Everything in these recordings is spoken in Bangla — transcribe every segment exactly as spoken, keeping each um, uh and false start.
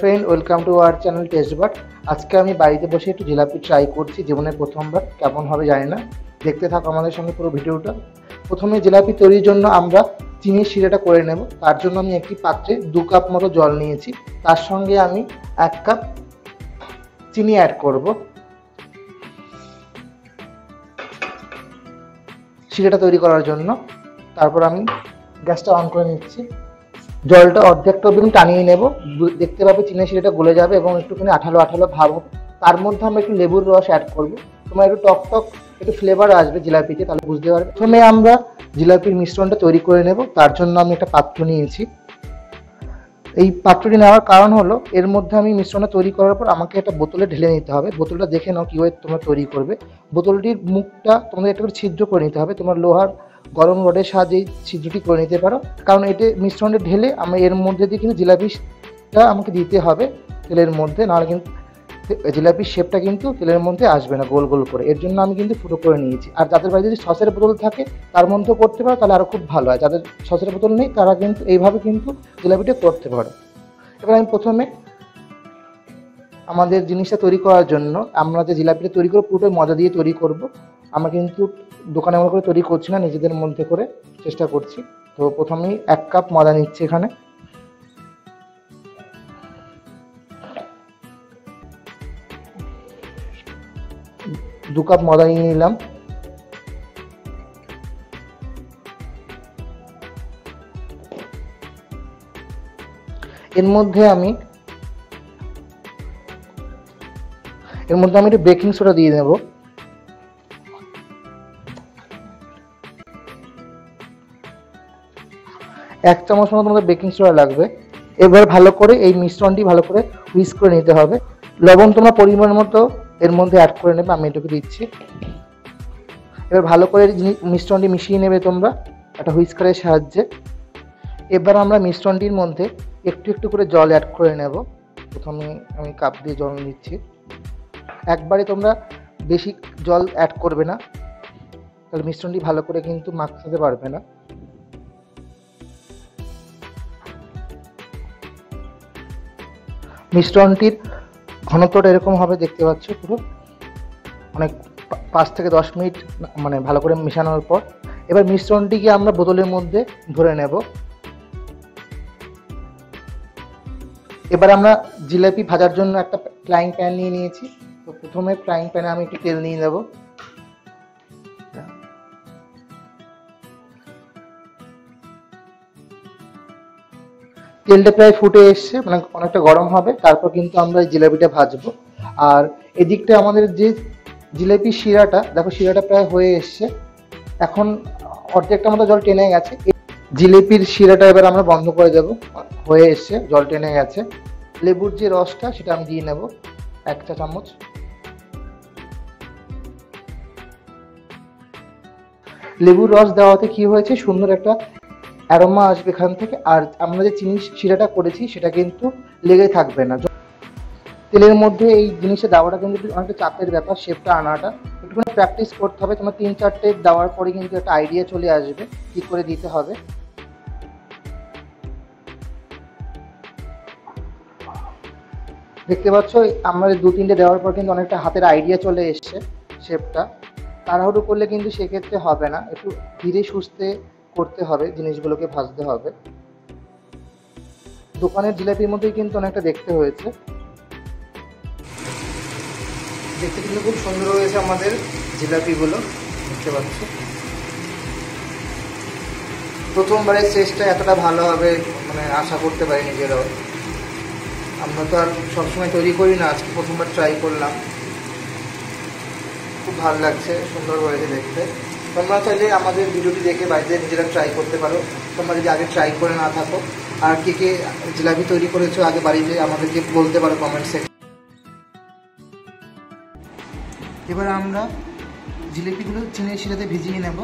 Friend, welcome to our channel টেস্টবাট। আজকে আমি বাড়িতে বসে একটু জিলাপি ট্রাই করছি, জীবনে প্রথমবার। কেমন হবে জানি না, দেখতে থাকো আমাদের সঙ্গে পুরো ভিডিওটা। প্রথমে জিলাপি তৈরির জন্য আমরা চিনির শিরাটা করে নেব। তার জন্য আমি একটি পাত্রে দু কাপ মতো জল নিয়েছি, তার সঙ্গে আমি এক কাপ চিনি অ্যাড করব শিরাটা তৈরি করার জন্য। তারপর আমি গ্যাসটা অন করে নিচ্ছি। জলটা অর্ধেকটা অবধি টানিয়ে নেব, দেখতে পাবে চিনি শিরাটা গলে যাবে এবং একটুখানি আঠালো আঠালো ভাব হবে। তার মধ্যে আমরা একটু লেবুর রস অ্যাড করব, তোমার একটু টক টক একটু ফ্লেভার আসবে জিলাপিতে, তাহলে বুঝতে পারবে। প্রথমে আমরা জিলাপির মিশ্রণটা তৈরি করে নেব। তার জন্য আমি একটা পাত্র নিয়েছি। এই পাত্রটি নেওয়ার কারণ হলো, এর মধ্যে আমি মিশ্রণটা তৈরি করার পর আমাকে একটা বোতলে ঢেলে নিতে হবে। বোতলটা দেখে নাও কীভাবে তোমরা তৈরি করবে। বোতলটির মুখটা তোমাদের একটা করে ছিদ্র করে নিতে হবে। তোমার লোহার গরম রডের সাহায্যে ছিদ্রটি করে নিতে পারো, কারণ এটি মিশ্রণটা ঢেলে আমি এর মধ্যে দিয়ে কিন্তু জিলাপিটা আমাকে দিতে হবে তেলের মধ্যে, নাহলে কিন্তু জিলাপির শেপটা কিন্তু তেলের মধ্যে আসবে না গোল গোল করে। এর জন্য আমি কিন্তু ফুটো করে নিয়েছি। আর যাদের বাড়িতে যদি সসের বোতল থাকে তার মধ্যেও করতে পারো, তাহলে আরও খুব ভালো হয়। যাদের সসের বোতল নেই তারা কিন্তু এইভাবে কিন্তু জিলাপিটা করতে পারো। এবার আমি প্রথমে আমাদের জিনিসটা তৈরি করার জন্য আমরা যে জিলাপিটা তৈরি করবো পুরোটাই মজা দিয়ে তৈরি করব। আমরা কিন্তু দোকানে মতো করে তৈরি করছি না, নিজেদের মধ্যে করে চেষ্টা করছি। তো প্রথমেই এক কাপ ময়দা নিচ্ছি। এখানে দু কাপ ময়দা নিয়ে নিলাম। এর মধ্যে আমি এর মধ্যে আমি একটু বেকিং সোডা দিয়ে দেব। এক চামচ মতো তোমাদের বেকিং সোডা লাগবে। এবার ভালো করে এই মিশ্রণটি ভালো করে হুইস্ক করে নিতে হবে। লবণ তোমরা পরিমাণ মতো এর মধ্যে অ্যাড করে নেবে, আমি এটুকু দিচ্ছি। এবার ভালো করে মিশ্রণটি মিশিয়ে নেবে তোমরা একটা হুইস্কারের সাহায্যে। এবার আমরা মিশ্রণটির মধ্যে একটু একটু করে জল অ্যাড করে নেব। প্রথমে আমি কাপ দিয়ে জল নিচ্ছি। একবারে তোমরা বেশি জল অ্যাড করবে না, তাহলে মিশ্রণটি ভালো করে কিন্তু মাখাতে পারবে না। মিশ্রণটির ঘনত্বটা এরকম হবে, দেখতে পাচ্ছ পুরো অনেক পাঁচ থেকে দশ মিনিট মানে ভালো করে মেশানোর পর এবার মিশ্রণটিকে আমরা বোতলের মধ্যে ভরে নেব। এবার আমরা জিলাপি ভাজার জন্য একটা ফ্রাইং প্যান নিয়ে নিয়েছি। তো প্রথমে ফ্রাইং প্যানে আমি একটু তেল নিয়ে নেব। তেলটা প্রায় ফুটে এসছে, মানে অনেকটা গরম হবে। তারপর কিন্তু আমরা এই জিলাপিটা ভাজবো। আর এদিকটা আমাদের যে জিলাপির শিরাটা, দেখো শিরাটা প্রায় হয়ে এসছে। এখন অর্ধেকটা মতো জল টেনে গেছে। জিলিপির শিরাটা এবার আমরা বন্ধ করে দেব, হয়ে এসছে, জল টেনে গেছে। লেবুর যে রসটা সেটা আমি দিয়ে নেব এক চা চামচ। লেবুর রস দেওয়াতে কি হয়েছে, সুন্দর একটা অ্যারোমা আসবে এখান থেকে। আর আমরা যে চিনি শিরাটা করেছি সেটা কিন্তু লেগে থাকবে না। তেলের মধ্যে এই জিনিসটা দেওয়াটা কিন্তু অনেকটা চাপের ব্যাপার, শেপটা আনাটা একটুখানি প্র্যাকটিস করতে হবে। তোমার তিন চারটে দেওয়ার পরে কিন্তু একটা আইডিয়া চলে আসবে কী করে দিতে হবে। দেখতে পাচ্ছ আমরা দু তিনটে দেওয়ার পর কিন্তু অনেকটা হাতের আইডিয়া চলে এসছে শেপটা। তাড়াহুড়ো করলে কিন্তু সেক্ষেত্রে হবে না, একটু ধীরে সুস্থে করতে হবে, জিনিসগুলোকে ভাজতে হবে। দোকানের জিলাপির মধ্যেই কিন্তু অনেকটা দেখতে হয়েছে, দেখতে কিন্তু খুব সুন্দর হয়েছে আমাদের জিলাপিগুলো, দেখতে পাচ্ছ। প্রথমবারের চেষ্টা এতটা ভালো হবে মানে আশা করতে পারি নিজেরাও। আমরা তো আর সবসময় তৈরি করি না, আজকে প্রথমবার ট্রাই করলাম। খুব ভালো লাগছে, সুন্দর হয়েছে দেখতে। তোমরা চাইলে আমাদের ভিডিওটি দেখে বাড়িতে নিজেরা ট্রাই করতে পারো, তোমরা যদি আগে ট্রাই করে না থাকো। আর কে কে জিলাপি তৈরি করেছো আগে বাড়িতে আমাদেরকে বলতে পারো কমেন্ট সেকশনে। এবার আমরা জিলিপিগুলো চিনির শিরাতে ভিজিয়ে নেব।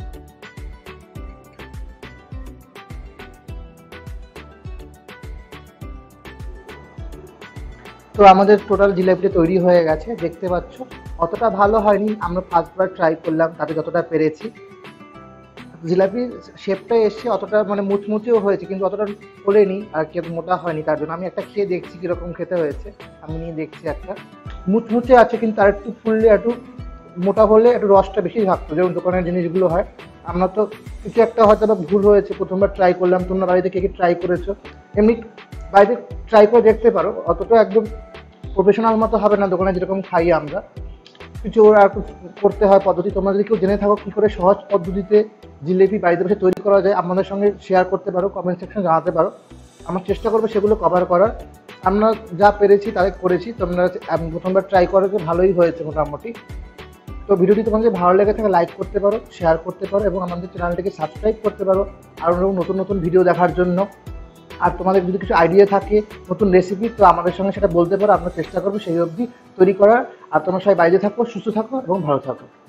তো আমাদের টোটাল জিলাপিটা তৈরি হয়ে গেছে, দেখতে পাচ্ছ। অতটা ভালো হয়নি, আমরা ফার্স্টবার ট্রাই করলাম, তাতে যতটা পেরেছি। জিলাপির শেপটাই এসছে, অতটা মানে মুচমুচেও হয়েছে কিন্তু অতটা ফোলেনি আর কি মোটা হয়নি। তার জন্য আমি একটা খেয়ে দেখছি কীরকম খেতে হয়েছে। আমি নিয়ে দেখছি একটা মুচমুচে আছে কিন্তু আর একটু ফুললে একটু মোটা হলে একটু রসটা বেশি থাকতো, যেমন দোকানের জিনিসগুলো হয়। আমরা তো কিছু একটা হয়তো বা ভুল হয়েছে, প্রথমবার ট্রাই করলাম। তোমরা বাড়িতে কে কে ট্রাই করেছো? এমনি বাড়িতে ট্রাই করে দেখতে পারো, অতটা একদম প্রফেশনাল মতো হবে না দোকানে যেরকম খাই আমরা, কিছু ওরা আর করতে হয় পদ্ধতি। তোমরা যদি কেউ জেনে থাকো কী করে সহজ পদ্ধতিতে জিলিপি বাড়িতে বসে তৈরি করা যায়, আমাদের সঙ্গে শেয়ার করতে পারো, কমেন্ট সেকশন জানাতে পারো। আমার চেষ্টা করবো সেগুলো কভার করার। আমরা যা পেরেছি তাই করেছি। তোমরা প্রথমবার ট্রাই করেছো, ভালোই হয়েছে মোটামুটি। তো ভিডিওটি তোমাদের ভালো লেগে থাকে লাইক করতে পারো, শেয়ার করতে পারো এবং আমাদের চ্যানেলটিকে সাবস্ক্রাইব করতে পারো আরও নতুন নতুন ভিডিও দেখার জন্য। আর তোমাদের যদি কিছু আইডিয়া থাকে নতুন রেসিপি, তো আমাদের সঙ্গে সেটা বলতে পারো। আমরা চেষ্টা করবো সেই অবধি তৈরি করার। আর তোমরা সবাই বাইরে থাকো, সুস্থ থাকো এবং ভালো থাকো।